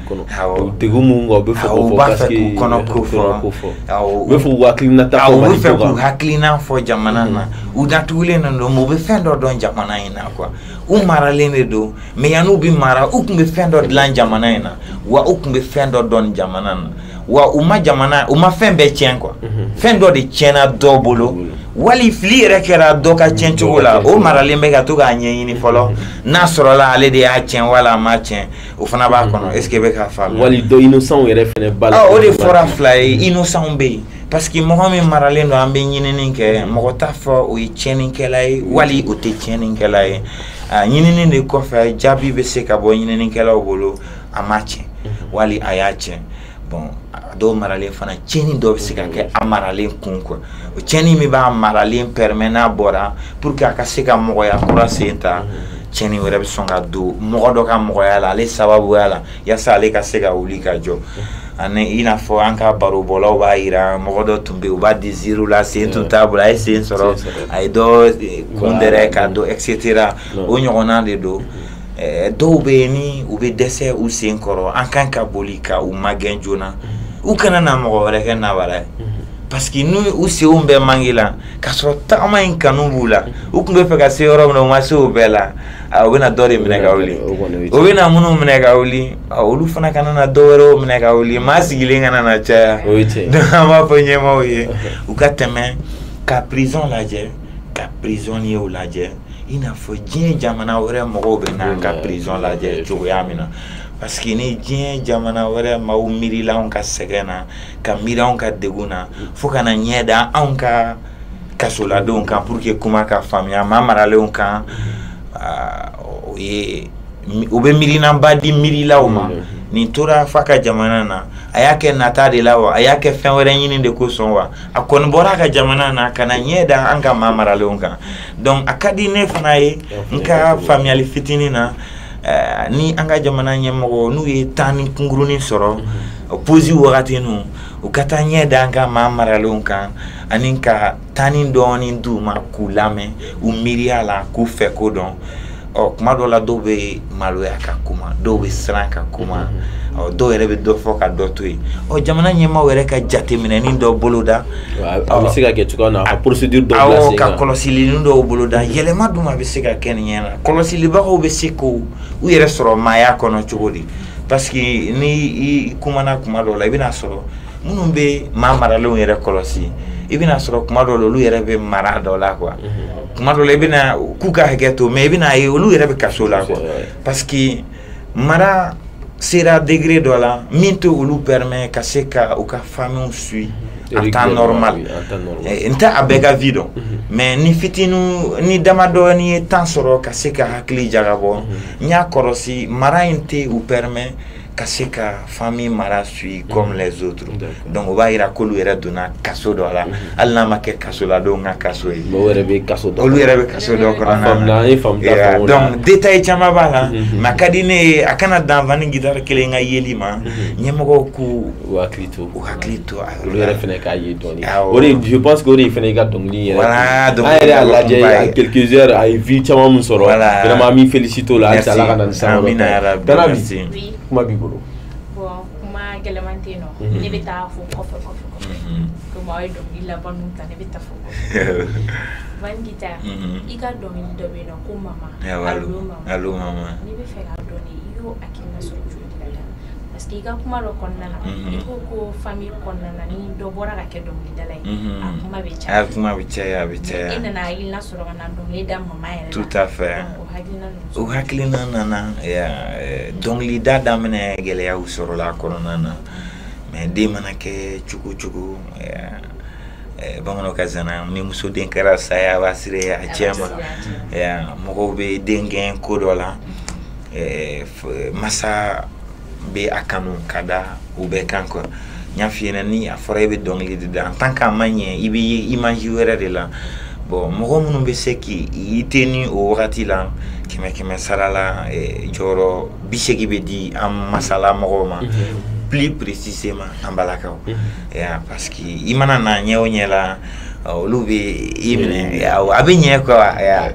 kɔnɔ degun mun o bɛ fɛ k'o fɔ parce que u kɔnɔ ko fɔ u bɛ fɛ k'u hakilina ta fɔ u bɛ fɛ k'u hakilina fɔ jamana na u datugulen don u bɛ fɛn dɔ dɔn jamana in na quoi u maralen de don mais yan'u bɛ mara u tun bɛ fɛn dɔ dilan jamana in na wa u tun bɛ fɛn dɔ dɔn jamana na wa u ma fɛn bɛɛ tiɲɛ quoi fɛn dɔ de tiɲɛna dɔ bolo wali fili yɛrɛ kɛra dɔ ka tiɲɛ cogo la o maralen bɛ ka to k'a ɲɛɲini fɔlɔ n'a sɔrɔla ale de y'a tiɲɛ wala a ma tiɲɛ o fana b'a kɔnɔ est ce que bɛ k'a faamuya wali dɔ innocent yɛrɛ fɛnɛ b'a la o de fɔra fila ye innocent bɛ yen parce que mɔgɔ min maralen don an bɛ ɲinini kɛ mɔgɔ t'a fɔ o ye tiɲɛnikɛla ye wali o tɛ tiɲɛnikɛla ye ɲinini de kɔfɛ jaabi bɛ se ka bɔ ɲininikɛlaw bolo a ma tiɲɛ wali a y'a tiɲɛ bon dɔw maralen fana tiɲɛni dɔ bɛ se ka kɛ a maralen kun quoi o tiɲɛni min b'a maralen permet n'a bɔra pour que a ka se ka mɔgɔya kura sen ta tiɲɛni wɛrɛ bɛ sɔn ka don mɔgɔ dɔ ka mɔgɔya la ale sababuya la yaasa ale ka se ka wuli ka jɔ ani i n'a fɔ an ka barobɔlaw b'a yira mɔgɔ dɔ tun bɛ yen u b'a di zero la sen tun t'a bolo a ye sen sɔrɔ a ye dɔ kundɛrɛ ka don et cetera o ɲɔgɔnna de don dɔw bɛ yen ni u bɛ dɛsɛ u sen kɔrɔ an kan ka boli ka u magɛn joona u kana na mɔgɔ wɛrɛ kɛ nabara ye parce que n'u u senw bɛɛ mangi la k'a sɔrɔ tagama in kanu b'u la u tun bɛ fɛ ka se yɔrɔ min na u ma se o bɛɛ la u bɛna dɔ de minɛ ka wuli u bɛna minnu minɛ ka wuli olu fana kana na dɔ wɛrɛw minɛ ka wuli maa sigilen kana na caya donc an b'a fɔ ɲɛmaaw ye u ka tɛmɛ ka prison lajɛ ka prisonniers lajɛ i n'a fɔ diɲɛ jamana wɛrɛ mɔgɔw bɛ na ka prison lajɛ cogoya min na parce que ni diɲɛ jamana wɛrɛ maaw miirila anw ka sɛgɛn na ka miiri anw ka degun na fo ka na ɲɛ da anw ka kasoladenw kan pour que kuma ka faamuya maa maralenw kan u bɛ miirinaba di miirilaw ma nin tora fa ka jamana na a y'a kɛ nata de la wa a y'a kɛ fɛn wɛrɛ ɲini de kosɔn wa a kɔni bɔra a ka jamana na ka na ɲɛ da an ka maa maralenw kan donc a ka di ne fana ye n ka faamuyali fitinin na ni an ka jamana ɲɛmɔgɔ n'u ye temps ni kunkurunin sɔrɔ posi wagati ninnu u ka taa ɲɛ da an ka maa maralenw kan ani ka temps ni dɔɔni d'u ma k'u lamɛn u miiriya la k'u fɛ ko dɔn kuma dɔ la dɔw bɛ maloya ka kuma dɔw bɛ siran ka kuma dɔw yɛrɛ bɛ dɔ fɔ ka dɔ to yen jamana ɲɛmaaw yɛrɛ ka jateminɛni dɔ boloda a bɛ se ka kɛ cogoya min na ka procédure dɔ bila sen kan ka kɔlɔsilini dɔw boloda yɛlɛma dun a bɛ se ka kɛ nin ɲɛ na kɔlɔsilibagaw bɛ se k'u yɛrɛ sɔrɔ maaya kɔnɔ cogo di parce que ni kumana kuma dɔ la I bɛna sɔrɔ minnu bɛ maa maralenw yɛrɛ kɔlɔsi I bɛna sɔrɔ kuma dɔ la olu yɛrɛ bɛ mara dɔ la quoi kuma dɔ la I bɛna k'u ka hakɛ to mais I bɛna ye olu yɛrɛ bɛ kaso la quoi parce que mara sera degré dɔ la min tɛ olu permet ka se ka u ka famille suivre en temps normal n tɛ a bɛɛ ka vie dɔn mais ni fitinin ni damadɔ ni ye temps sɔrɔ ka se ka hakili jagabɔ n y'a kɔlɔsi mara in tɛ u permet ka se ka famille mara suivre comme les autres donc o b'a yira k'olu yɛrɛ donna kaso dɔ la hali n'a ma kɛ kaso la dɔw ka kaso ye olu yɛrɛ bɛ kaso dɔ kɔnɔna na donc détail caman b'a la mais a ka di ne ye a kana dan Vani Guitare kelen ka yeli ma ɲɛmɔgɔw k'u hakili to olu yɛrɛ fɛnɛ k'a ye dɔɔni o de je pense que o de fɛnɛ i ka dɔnkili yɛrɛ an yɛrɛ y'a lajɛ a quelques heures a ye vie caman min sɔrɔ vraiment an b'i féliciter o la halisa Ala ka na ni san wɛrɛ kuma b'i bolo bon kuma gɛlɛman tɛ yen nɔ ne bɛ taa fo kɔfɛ comme aw ye dɔnkili laban ninnu ta ne bɛ taa fo kɔfɛ Vani Guitare I ka dɔnkili dɔ bɛ yen nɔ ko mama allo mama ne bɛ fɛ k'a dɔn de I y'o hakilina sɔrɔ cogo di la parce que I ka kuma dɔ kɔnɔna na I ko famille kɔnɔna na ni dɔ bɔra ka kɛ dɔnkilidala ye a kuma bɛ caya e nana hakilina sɔrɔ ka na dɔnkili da mama yɛrɛ la tout à fait o hakilina nana dɔnkilida daminɛ gɛlɛyaw sɔrɔla kɔnɔna na mais den mana kɛ cogo cogo bamananw ka zana ni muso den kɛra saya b'a siri a cɛ ma mɔgɔw bɛ den gɛn ko dɔ la masa bɛ a kanu ka da u bɛɛ kan quoi n y'a f'i ɲɛna ni a fɔra I bɛ dɔnkili da en tant que a ma ɲɛ I bɛ ye image wɛrɛ de la bon mɔgɔ minnu bɛ se k'i teni o wagati la kɛmɛ sara la jɔyɔrɔ 80 bɛ di an masala mɔgɔw ma plus précisément an balakaw parce que I mana na ɲɛ o ɲɛ la olu bɛ I minɛ a bɛ ɲɛ quoi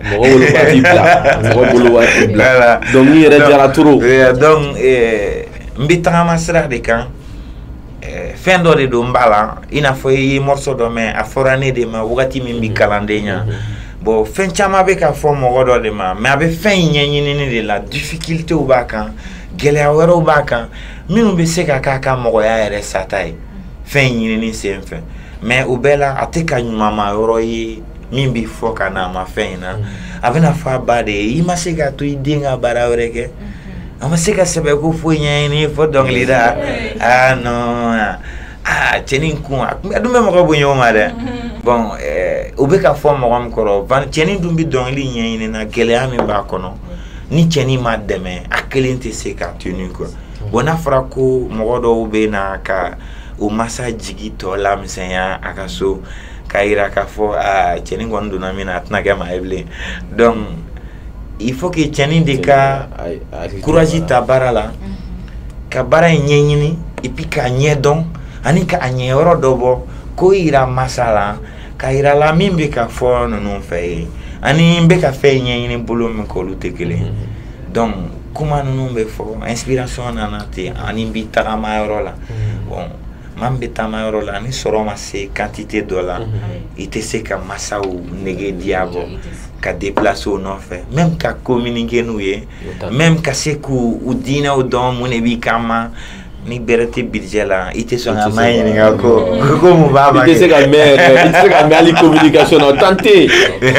mɔgɔ bolo waati bila donc ni yɛrɛ jara trop donc n bɛ tagama sira de kan fɛn dɔ de don n b'a la I n'a fɔ I ye morceau dɔ mɛn a fɔra ne de ma wagati min bɛ kalandenya bon fɛn caman bɛ ka fɔ mɔgɔ dɔ de ma mais a bɛ fɛn in ɲɛɲinini de la difficultéw b'a kan gɛlɛya wɛrɛw b'a kan minnu bɛ se ka k'a ka mɔgɔya yɛrɛ sata ye fɛn in ɲinini sen fɛ mais o bɛɛ la a tɛ ka ɲumanma yɔrɔ ye min bɛ fɔ ka na a ma fɛn in na a bɛna fɔ a ba de ye I ma se ka to I den ka baara wɛrɛ kɛ a ma se ka sɛbɛ ko foyi ɲɛɲini fɔ dɔnkilida non cɛnin kun a dun bɛ mɔgɔ bonya o ma dɛ bon o bɛ ka fɔ mɔgɔ min kɔrɔ cɛnin dun bɛ dɔnkili ɲɛɲini na gɛlɛya min b'a kɔnɔ ni cɛnin ma dɛmɛ a kelen tɛ se ka tunu quoi bon n'a fɔra ko mɔgɔ dɔw bɛ na ka o masa jigi tɔ lamisɛnya a ka so k'a yira k'a fɔ cɛnin kɔni donna min na a tɛna kɛ maa ye bilen donc il faut que cɛnin de ka courage ta baara la ka baara in ɲɛɲini et puis k'a ɲɛ dɔn ani ka a ɲɛyɔrɔ dɔ bɔ ko yira masa la ka yira la min bɛ ka fɔ ninnu fɛ ye ani n bɛ ka fɛn ɲɛɲini bolo min k'olu tɛ kelen donc kuma ninnu bɛ fɔ inspiration nana ten ani n bɛ tagamayɔrɔ la bon maa min bɛ tagamayɔrɔ la ni sɔrɔ ma se quantité dɔ la I tɛ se ka masaw nege diya bɔ ka déplacer o nɔfɛ même ka communiquer n'u ye même ka se k'u diinɛw dɔn mun de b'i kan ma ni bɛrɛ tɛ budget la I tɛ sɔn ka maa ɲininka ko mun b'a ma kɛ I tɛ se ka mɛn hali communication na o temps tɛ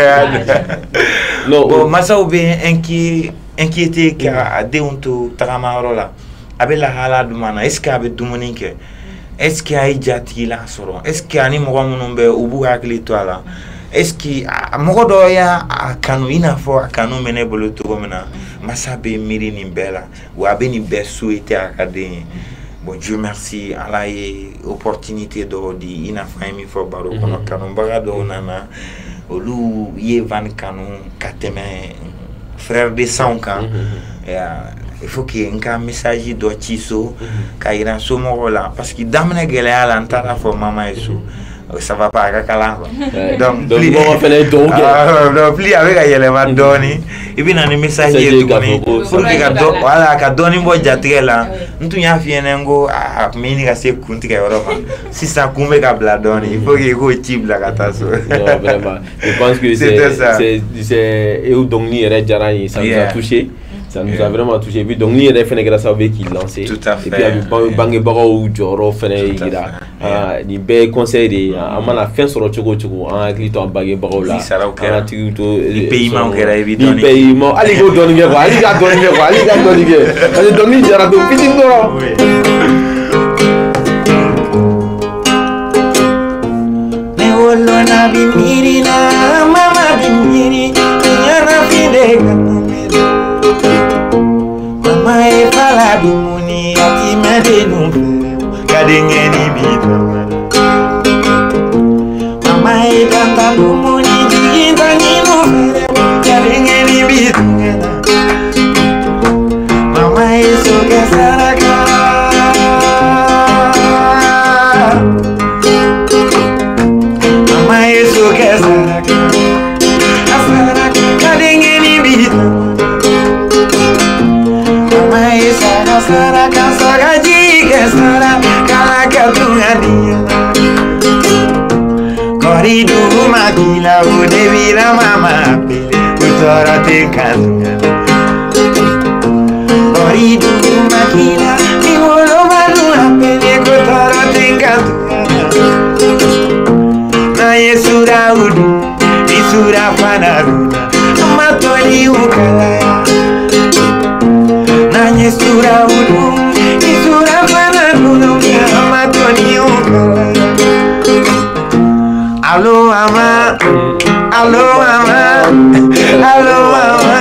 non bon masaw bɛ inquiété ka a denw to tagamayɔrɔ la a bɛ lahala jumɛn na est ce que a bɛ dumuni kɛ est ce que a ye jatigi la sɔrɔ est ce que ani mɔgɔ minnu bɛ u b'u hakili to a la est ce que mɔgɔ dɔ y'a kanu I n'a fɔ a kanu bɛ ne bolo cogo min na masa bɛ miiri nin bɛɛ la wa a bɛ nin bɛɛ souhaiter a ka den ye bon Dieu merci Ala ye opportunité dɔw di I n'a fɔ an ye min fɔ baro kɔnɔ kanubaga dɔw nana olu ye Vani kanu ka tɛmɛ frère de sang kan il faut que n ka message dɔ ci so ka yira somɔgɔw la parce que daminɛ gɛlɛya la n taara fɔ mama ye so ça va pas a ka kalan quoi donc plus a bɛ ka yɛlɛma dɔɔni I bɛ na ni message ye tuguni pour que ka dɔ voilà ka dɔɔni bɔ jatigɛ la n tun y'a f'i ɲɛna n ko a kun bɛ ɲini ka se kuntigɛ yɔrɔ ma sisan kun bɛ ka bila dɔɔni il faut que I k'o ci bila ka taa so. Non vraiment je pense que c'est dɔnkili yɛrɛ diyara n ye ça nous a touché. Ça nous a vraiment touché. Puis donc, il y a des gens qui lancé. Tout à fait. Et puis, il y a des Bangé Joro, il y conseil de la fin sur le Choco, en clito en Bangé Baro là. Les paiements qui arrivent. Les paiements. Allez, go donner, allez, donner. Allez, donner, Olona bimiri na mama bimiri nyana fide mama e pala bimuni ati medenu kadengeni bita mama e tanta bimuni jinda nino kadengeni bita mama e soga saraka Corrido maquila o de vira mama utara te canto Corrido maquila mi volo malu pele utara te canto Na yesura udu isura panaru matoli ukala Na yesura udu isura panaru matoli ukala Allo mama, allo mama, allo mama.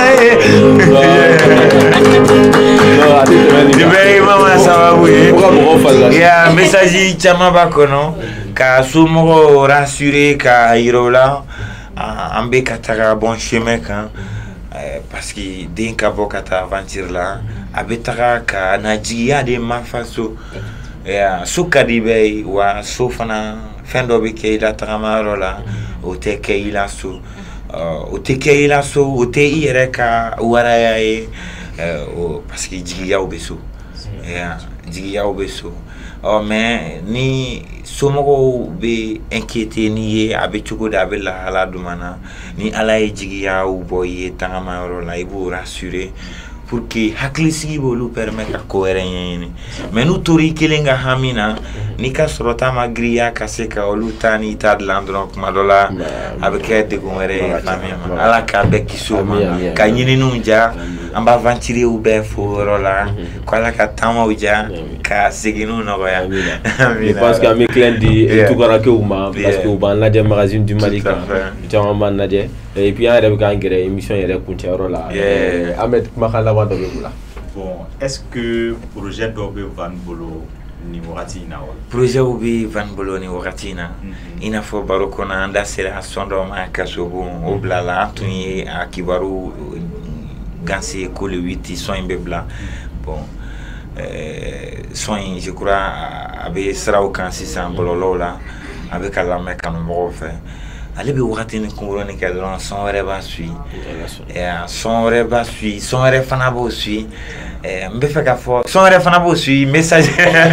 Mama, ça va oui. Yeah, message chama bakono ka sumo rassuré ka irola ambe katara bon chemin kan parce que den ka bokata aventure là abetara ka najiya de mafaso yeah sukadi bay wa sofana fendo be ke ila tagamaro la o te ke ila so o te ke ila so o te ire ka waraya e parce que jigiya obeso yeah jigiya obeso mais ni somogo be inquiété ni ye abe chuko da be la hala dumana ni ala e jigiya o boye tagamaro la ibu rassurer pour que haklisi bolu permettre à cohérence mais nous tori kelenga hamina ni ka sorota magria kaseka olutani tad landron madola avec de gomere famille ala ka bekisoma ka nyini nunja amba ventire ou be forola kwala ka tama uja ka siginu no ya je pense que mes clients dit tout gara ke uma parce que ban la magazine du Malika jama man nadje et puis en rebe gangere émission yere kunti rola Ahmed makala wa do bula bon est-ce que projet dobe van bolo ni wakati na wa projet ubi van bolo ni wakati na ina fo barokona anda sera sondo ma kasobu oblala tuni akibaru gansi ko le 8 soin bebla bon soin je crois avec sera au kan 600 bolo là avec la mécano mo fait ale be wakati ni kunguroni ka don son reba sui son reba sui son re fana bo sui mbe fe ka fo son re fana bo sui message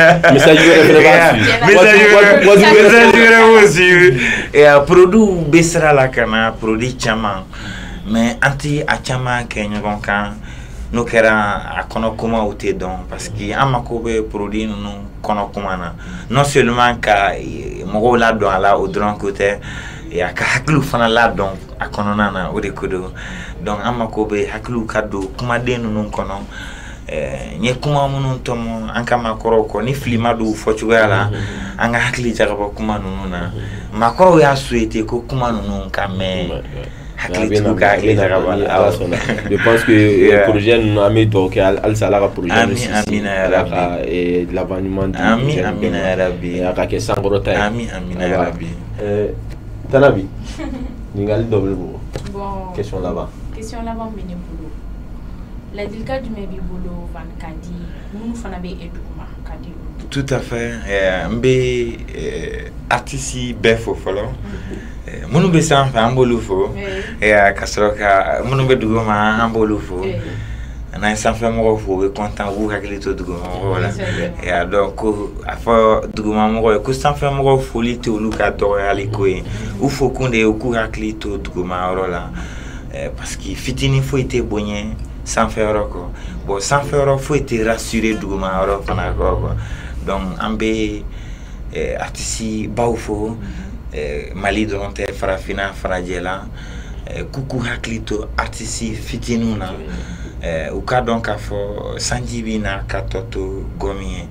produit besra la kana produit chama mais anti a chama kenyo kan no kera akono kuma uté don parce que amako be produit no kono kuma na non seulement ka mo la do ala au dron côté et à haklu fana la donc a konona na o de kodo donc amako be haklu kado kuma denu non kono nye kuma munun tomo anka makoro ko ni flima do fochugala anga hakli jagaba kuma nununa makoro ya souhaité ko kuma nunun kame hakli tuka hakli jagaba je pense que le projet nous a mis donc al salara projet amina ya rabbi et l'avènement amina ya rabbi aka ke sangorota amina ya rabbi Tanabi, ningali double boulot. Bon. Question là-bas. Question là-bas, mais boulot. La dilka du mebi boulot van kadi, nous fanabe eduma kadi. Tout à fait. Mbe artiste befo folo. Munu be sanfa ambolu fo. Kasroka munu be dugoma ambolu fo. Na sanfa mo fo be content vous hakili to dugoma wala. Et donc afa dugoma mo ko sanfa mo fo li to luka to ali ko ou faut qu'on ait au cours à clito de Goma parce que fitini faut être bonien sans faire quoi. Bon, sans faire, faut être rassuré du moment quoi. Donc, ambe artiste baufo Mali dronte farafina farajela kuku haklito artiste fitinuna u ka donc afo sanjibina katoto gomi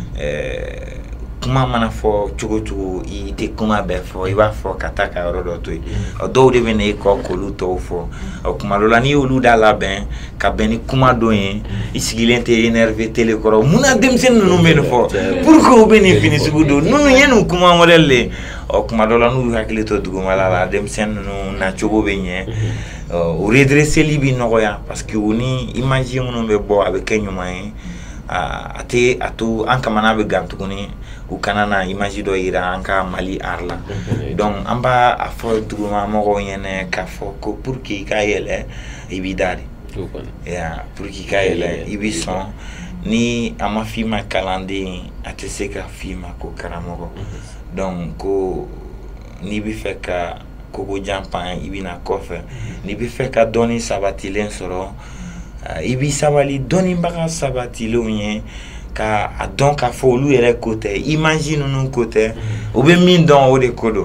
kuma mana fo chugo ite kuma be fo iba fo kataka rodo to do de bene ko koluto fo o kuma lola ni olu da la ben ka beni kuma do yin isigilente énervé télé koro muna dem sen no men fo pour ko beni fini sugudo nunu yenu kuma modelle o kuma lola nu hakilito duguma la dem sen no na chugo benye o redresser libi noya parce que oni imagine no be bo avec kenyuma ate atu anka manabe gantukuni ukanana image do ira anka Mali arla donc amba afo duguma mogo yene ka fo ko pour ki kayele ibidari ya pour ki kayele ibison ni ama fima kalandi ateseka fima ko karamogo donc ko ni bi feka ko go jampan ibina kofe ni bi feka doni sabatilen soro ibi sabali doni mbaka sabati lounye ka donc a folu ere côté imagine nous côté ou be min don o de kodo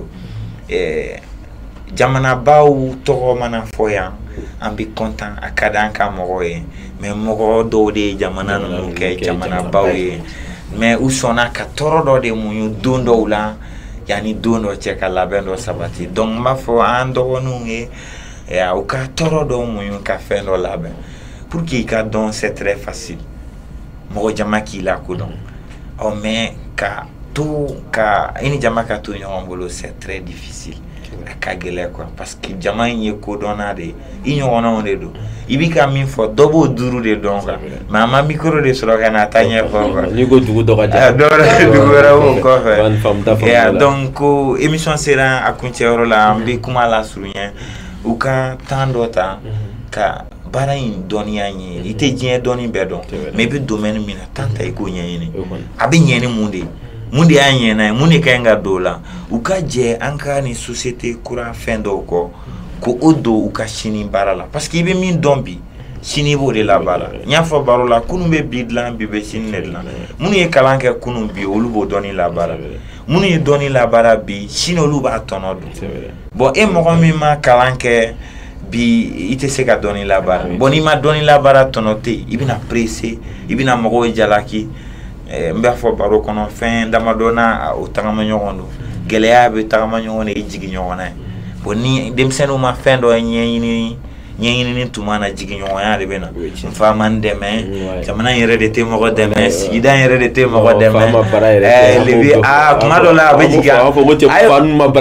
jamana baw to mana foya ambi content akada anka mogoye mais mogo do de jamana no ke jamana bawe mais usona ka toro do de munyu dondo ula yani dondo cheka labendo sabati donc ma fo ando nunge ya o ka toro do munyu ka fendo laben pour qu'il ka don c'est très facile mo jama ki la ko don o mais ka tout ka ini jama ka to nyongolo c'est très difficile ka gele quoi parce que jama yi ko donade inyona on de do ibika min fo dobo duru de donga mama micro de soro kana tanya fo ni go dugu do ga dugu rawo ko fe ya donc émission sera akunche la mbi kuma la surunya uka tandota ka barain donia nyi ite jien doni bedon mais bi domaine mina tanta iko nyeni abi nyeni mundi anyena muni kenga dola uka je anka ni société courant fendo ko odo uka shini barala parce que ibe min dombi shini bo de la bala nya fo barola kunumbe bidlan bibe shinedla muni e kalanke kunumbi olubo doni la bara muni e doni la bara bi shinolu ba tonodo bon e mo mi ma kalanke bi ite se ka doni la bara boni ma doni la bara tonote ibina pressé ibina mogo jalaki mbe fo baro kono fin damadona o tagama nyogondo geleya be tagama nyogone jigi nyogona boni dem senu ma fin do nyeni ni tumana jigi nyogoya de bena fa man deme jamana yere de te mogo deme sida yere de te mogo deme lebi kuma do la be jiga anu ma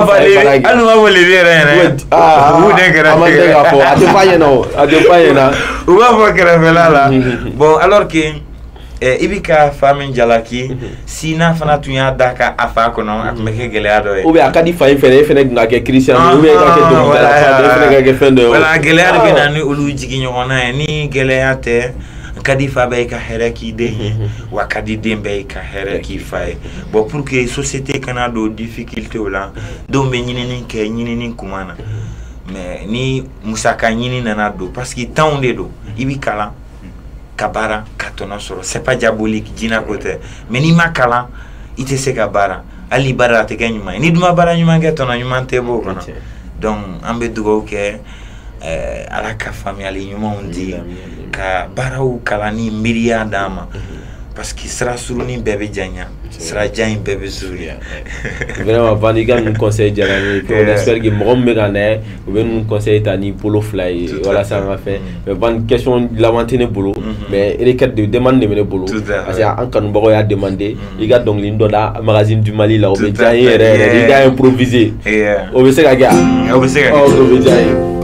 vale re u de gara fo adepayena u va fo kera la bon alors que ibika famin jalaki sina fana tunya daka afa kono akmeke geleado ou bien akadi fa fene ngake Christian ou bien ngake do fene ngake fende wala geleado bena ni ulu jigi nyona ni geleate kadi fa be ka hereki de wa kadi dembe ka hereki fay bo pour que société kana do difficulté wala do me nyini ke nyini kumana mais ni musaka nyini nana do parce que tant de do ibikala kabara katono soro c'est pas diabolique dina côté mais ni makala ite se kabara ali bara te ganyuma ni duma bara nyuma ngetono nyuma tebo kono donc ambe dugo ke ala ka famille ali nyuma undi ka bara u kala ni miria dama parce que sera suruni bébé janya sera jain bébé zuria vraiment vaniga nous conseil jarani on espère que mo megane ou bien nous conseil tani polo fly voilà ça on va faire mais bonne question la mantene bolo mais il est de demander mais bolo parce que en kan bako ya demander il gars donc lindo da magazine du Mali là au be jain il gars improviser au be se ga au be se ga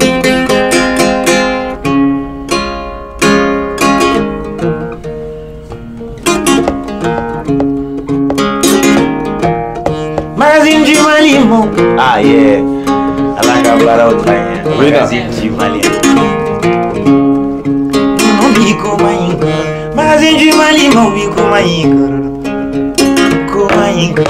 Magazine du Mali, mon. Ah yeah. Alanga bara utanya. Magazine du Mali. Mon biko maingo. Magazine du Mali, mon biko maingo. Ko maingo.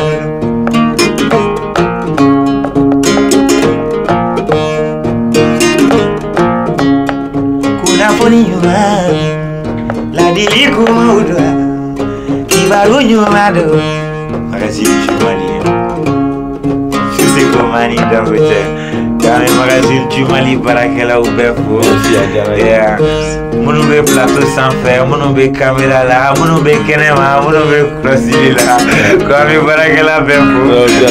Kuna foni nyuma la diliku maudwa kibaru nyuma do magazine du Mali c'est comme Mani Dangote dans le magazine du Mali barakela ubefo yeah munu be plateau sans fer munu be caméra là munu be kenema munu be crossili là comme barakela befo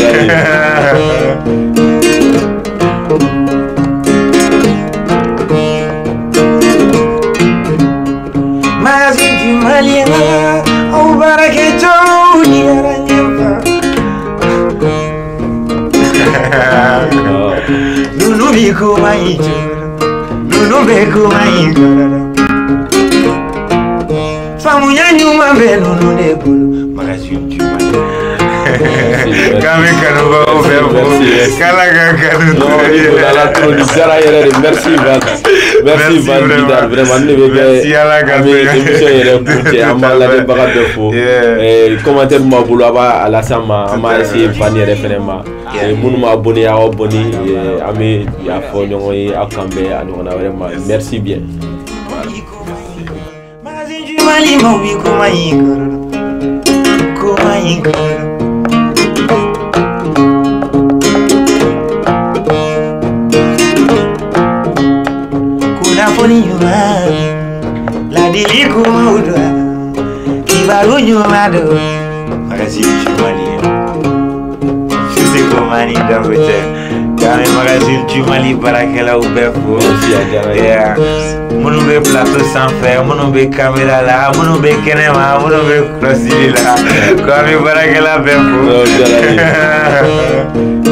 magazine du Mali au baraketo ni aranyemfa Nunu biko maïcho, nunu beko maïcho. Famunya nyuma be nunu debulu, magazine du Mali. Kami kanuba oferbo, kala kanu. La production yere merci Van. Merci Van Bidar vraiment ne be. Merci ala kanu. Émission yere bunte amala de baga defo. Commentaire ma bulu aba ala sama ama essayer Van yere vraiment. Munu ma abonné à abonné ami ya fo nyongo yi akambe anona vraiment merci bien. Magazine du Mali mo bi ko maïko. Ko maïko. Foni nyuma la diliku maudwa kibaru nyuma do magazine du Mali c'est comme Mani Dangote dans le magazine du Mali barakela ubefo yeah munu be plateau sans fer munu be caméra là munu be kenema munu be crossili là comme barakela befo